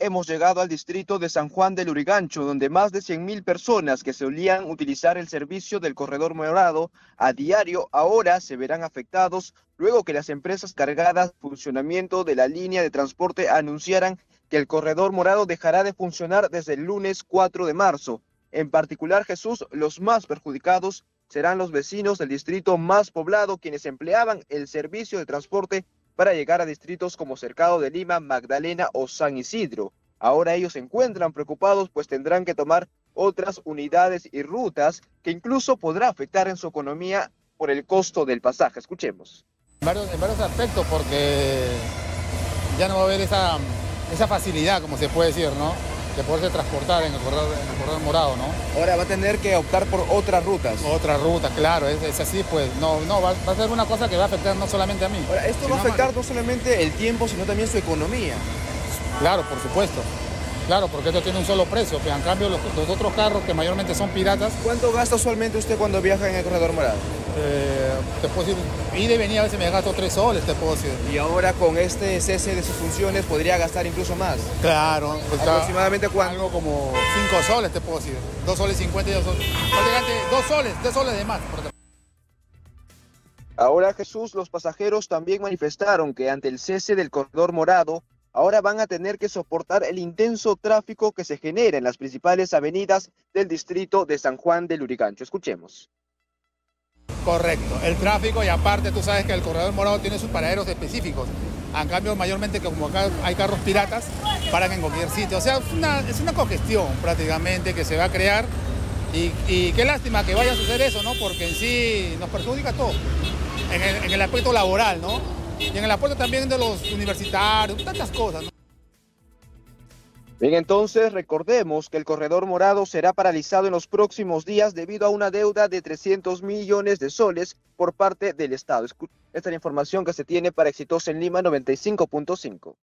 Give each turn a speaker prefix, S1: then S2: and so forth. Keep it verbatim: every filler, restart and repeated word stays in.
S1: hemos llegado al distrito de San Juan del Lurigancho, donde más de cien mil personas que solían utilizar el servicio del corredor morado a diario ahora se verán afectados luego que las empresas cargadas de funcionamiento de la línea de transporte anunciaran que el corredor morado dejará de funcionar desde el lunes cuatro de marzo. En particular, Jesús, los más perjudicados serán los vecinos del distrito más poblado, quienes empleaban el servicio de transporte para llegar a distritos como Cercado de Lima, Magdalena o San Isidro. Ahora ellos se encuentran preocupados, pues tendrán que tomar otras unidades y rutas que incluso podrá afectar en su economía por el costo del pasaje. Escuchemos.
S2: En varios, en varios aspectos, porque ya no va a haber esa, esa facilidad, como se puede decir, ¿no?, de poderse transportar en el corredor, en el corredor morado, ¿no?
S1: Ahora va a tener que optar por otras rutas.
S2: Otras rutas, claro, es, es así, pues, no, no, va, va a ser una cosa que va a afectar no solamente a mí.
S1: Ahora, esto va a afectar no solamente el tiempo, sino también su economía.
S2: Claro, por supuesto. Claro, porque esto tiene un solo precio, pero en cambio los, los otros carros que mayormente son piratas...
S1: ¿Cuánto gasta usualmente usted cuando viaja en el corredor morado?
S2: Eh, te puedo decir, ida y venida a veces me gasto tres soles, te puedo decir.
S1: Y ahora con este cese de sus funciones podría gastar incluso más.
S2: Claro. Pues
S1: ¿aproximadamente cuánto?
S2: Algo como cinco soles, te puedo decir. Dos soles cincuenta y dos soles. Prácticamente dos soles, tres soles de más.
S1: Ahora, Jesús, los pasajeros también manifestaron que ante el cese del corredor morado, ahora van a tener que soportar el intenso tráfico que se genera en las principales avenidas del distrito de San Juan del Lurigancho. Escuchemos.
S2: Correcto, el tráfico, y aparte tú sabes que el corredor morado tiene sus paraderos específicos. En cambio, mayormente como acá hay carros piratas, paran en cualquier sitio. O sea, es una, es una congestión prácticamente que se va a crear. Y, y qué lástima que vaya a suceder eso, ¿no? Porque en sí nos perjudica todo. En el, en el aspecto laboral, ¿no? Y en el aspecto también de los universitarios, tantas cosas, ¿no?
S1: Bien, entonces recordemos que el corredor morado será paralizado en los próximos días debido a una deuda de trescientos millones de soles por parte del Estado. Esta es la información que se tiene para Exitosa en Lima noventa y cinco punto cinco.